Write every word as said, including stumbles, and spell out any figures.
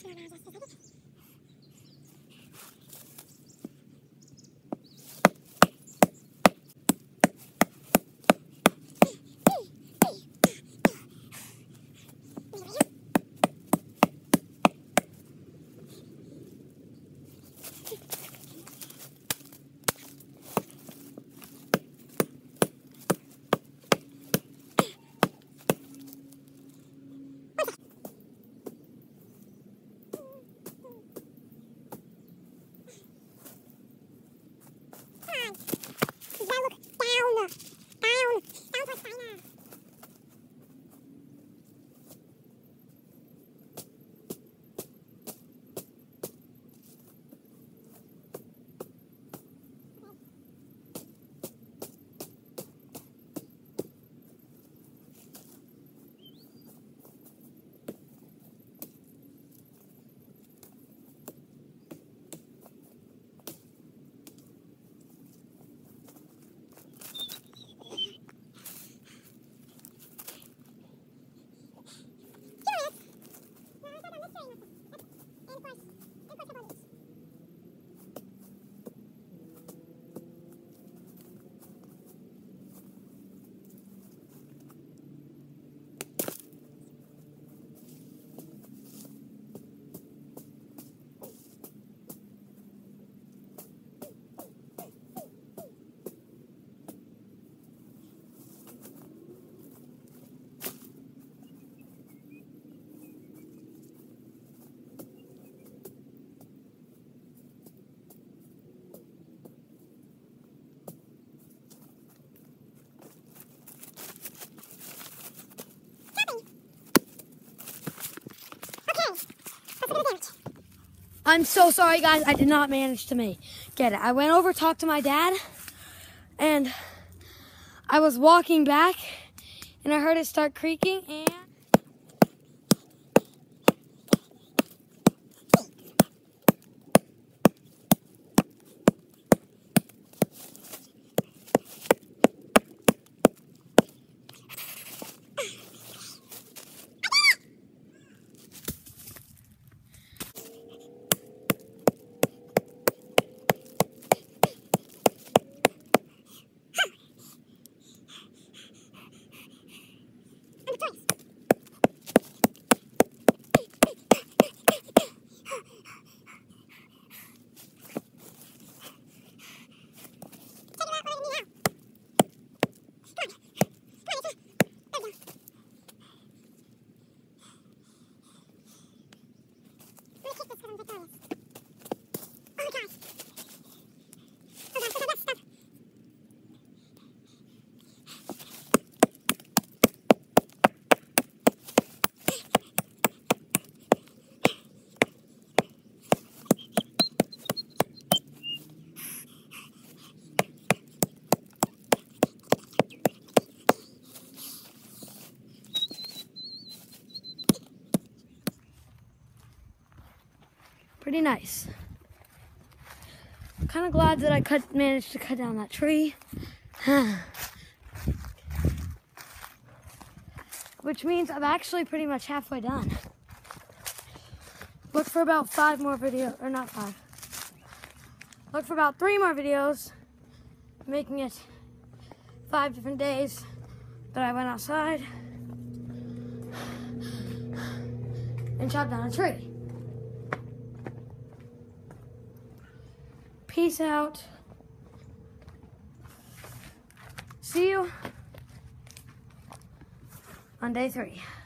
I'm so sorry, guys. I did not manage to make get it. I went over, talked to my dad, and I was walking back, and I heard it start creaking, and pretty nice. I'm kind of glad that I cut, managed to cut down that tree. Which means I'm actually pretty much halfway done. Look for about five more videos, or not five. Look for about three more videos, making it five different days that I went outside and chopped down a tree. Peace out. See you on day three.